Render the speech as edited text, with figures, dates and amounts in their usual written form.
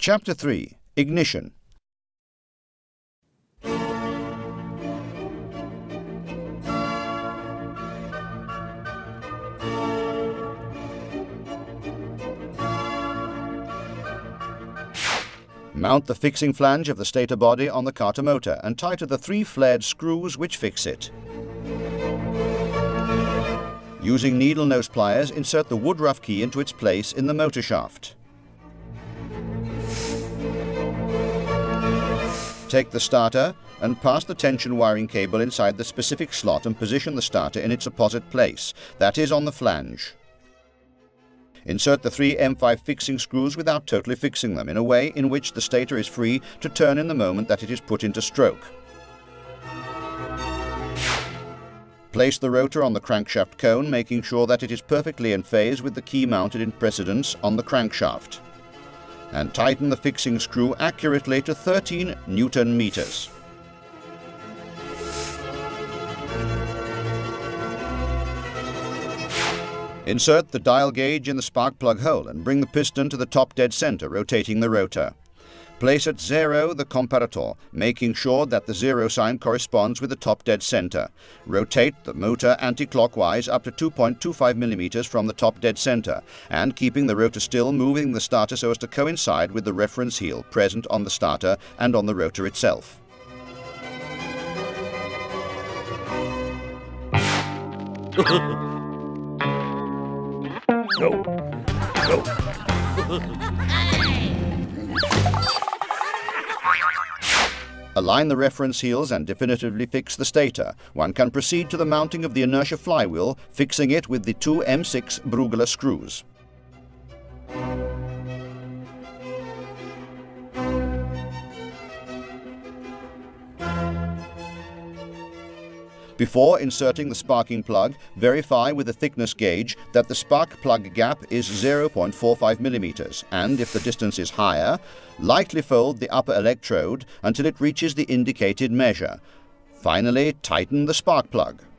Chapter 3. Ignition. Mount the fixing flange of the stator body on the carter motor and tighten the 3 flared screws which fix it. Using needle nose pliers, insert the wood rough key into its place in the motor shaft. Take the starter and pass the tension wiring cable inside the specific slot and position the starter in its apposite place, that is, on the flange. Insert the 3 M5 fixing screws without totally fixing them, in a way in which the stator is free to turn in the moment that it is put into stroke. Place the rotor on the crankshaft cone, making sure that it is perfectly in phase with the key mounted in precedence on the crankshaft. And tighten the fixing screw accurately to 13 Newton meters. Insert the dial gauge in the spark plug hole and bring the piston to the top dead center, rotating the rotor. Place at 0 the comparator, making sure that the 0 sign corresponds with the top dead center. Rotate the motor anti-clockwise up to 2.25 millimeters from the top dead center, and keeping the rotor still, moving the starter so as to coincide with the reference heel present on the starter and on the rotor itself. Go. Go. Align the reference heels and definitively fix the stator. One can proceed to the mounting of the inertia flywheel, fixing it with the 2 M6 Brueggeler screws. Before inserting the sparking plug, verify with the thickness gauge that the spark plug gap is 0.45 millimeters, and if the distance is higher, lightly fold the upper electrode until it reaches the indicated measure. Finally, tighten the spark plug.